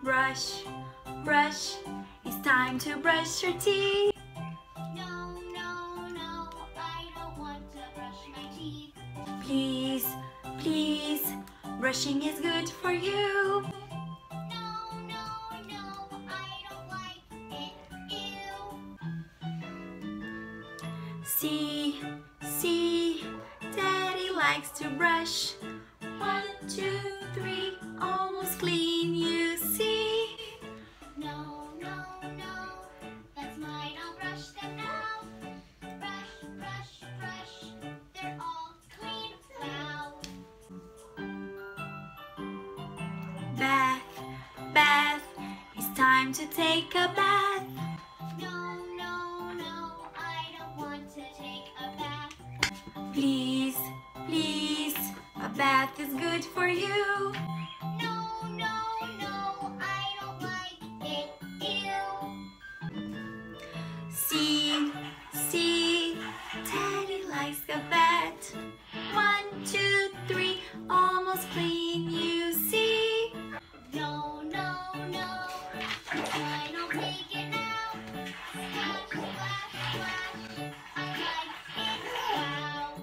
Brush, brush, it's time to brush your teeth. No, no, no, I don't want to brush my teeth. Please, please, brushing is good for you. No, no, no, I don't like it. Ew. See, see, Daddy likes to brush. 1, 2, 3, almost clean, you see. No, no, no, that's mine, I'll brush them now. Brush, brush, brush, they're all clean now. Bath, bath, it's time to take a bath. No, no, no, I don't want to take a bath. Please, please, a bath is good for you. No, no, no, I don't like it. Ew. See, see, Daddy likes a bath. 1, 2, 3, almost clean, you see. No, no, no, that's mine, I'll take it now. Splash, splash, splash, I like it now.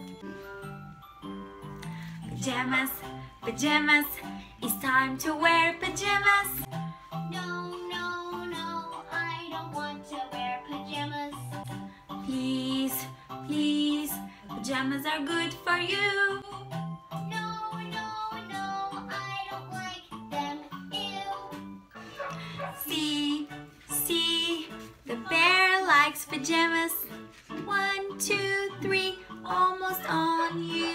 Pajamas, pajamas, it's time to wear pajamas. No, no, no, I don't want to wear pajamas. Please, please, pajamas are good for you. No, no, no, I don't like them. Ew. See, see, the bear likes pajamas. 1, 2, 3, almost on you.